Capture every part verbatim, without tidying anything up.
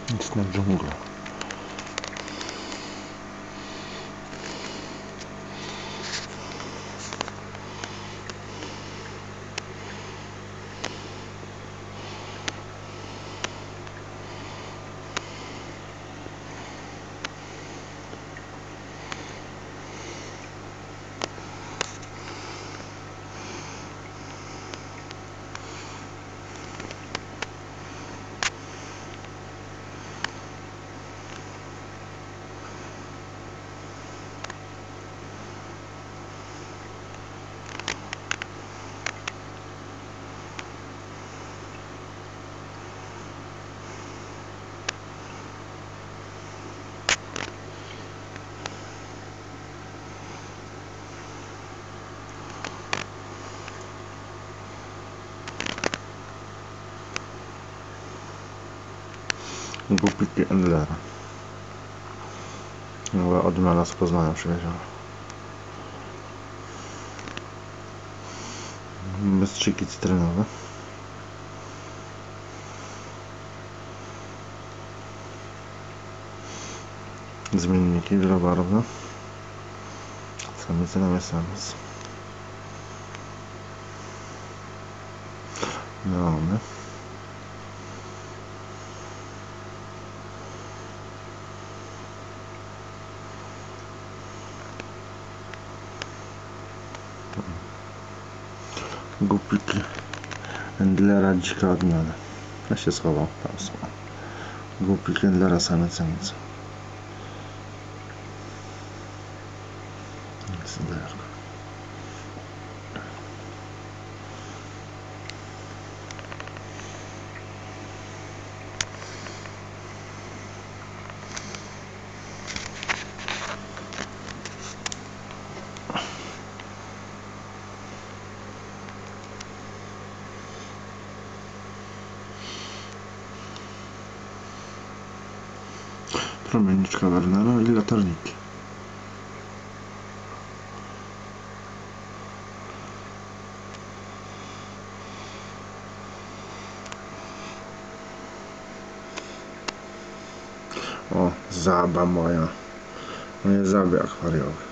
Nic na dżunglę. Głupiki Endlera. Nowa odmiana z Poznania przywieziona. Bystrzyki cytrynowe. Zmienniki wielobarwne. Samica na samiec. Neony. Głupiki Endlera dzika odmiana. Ja się schował, tam są. Głupiki Endlera samiec samica. Endler. Promienniczka Wernera i latarniki. O, Zaba moja. Moje Zaby akwariowe.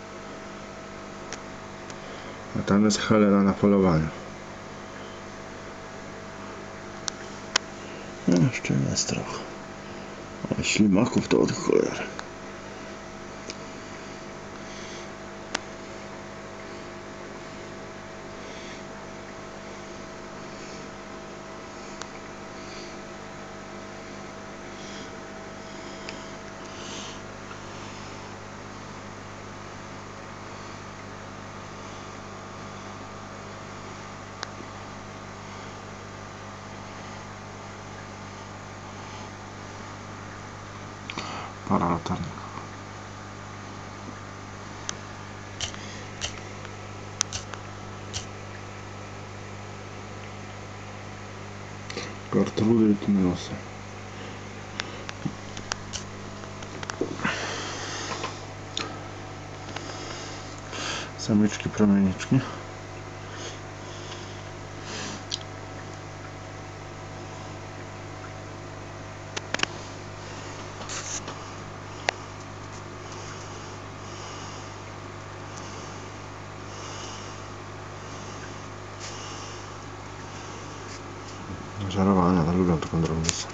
A tam jest Helena na polowaniu. No, jeszcze jest trochę. O, ślimaków to od cholery. Para latarnika. Gertrudy i Tymenosy. Samiczki, promieniczki. Żarowania, ale lubią taką drobnicę.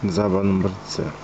Zabawa numer C.